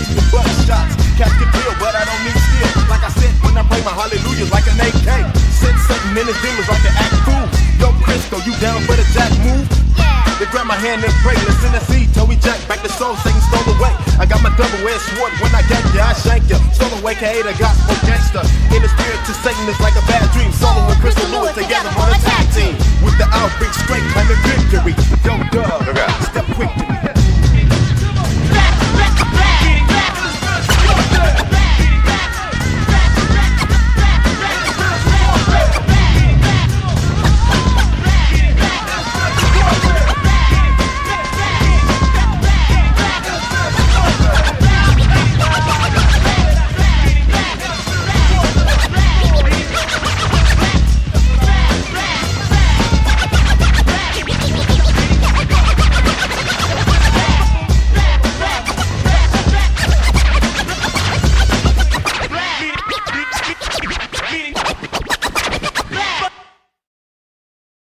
shooting your butt shots. Cats get peeled, but I don't need skill. Like I said, when I play my hallelujahs like an AK. Send something in his demons like an act fool. Yo, Crisco, you down for the jack move? They grab my hand and pray, listen to see, Toby Jack, back to soul, Satan stole away. I got my double-edged sword, when I get ya, I shank ya. Stole away, aka the gospel gangster. In the spirit to Satan is like a bad dream. Solo and Crystal Lewis together on a tag team. With the outbreak straight, claiming victory. Yo, Dub, step quick to me.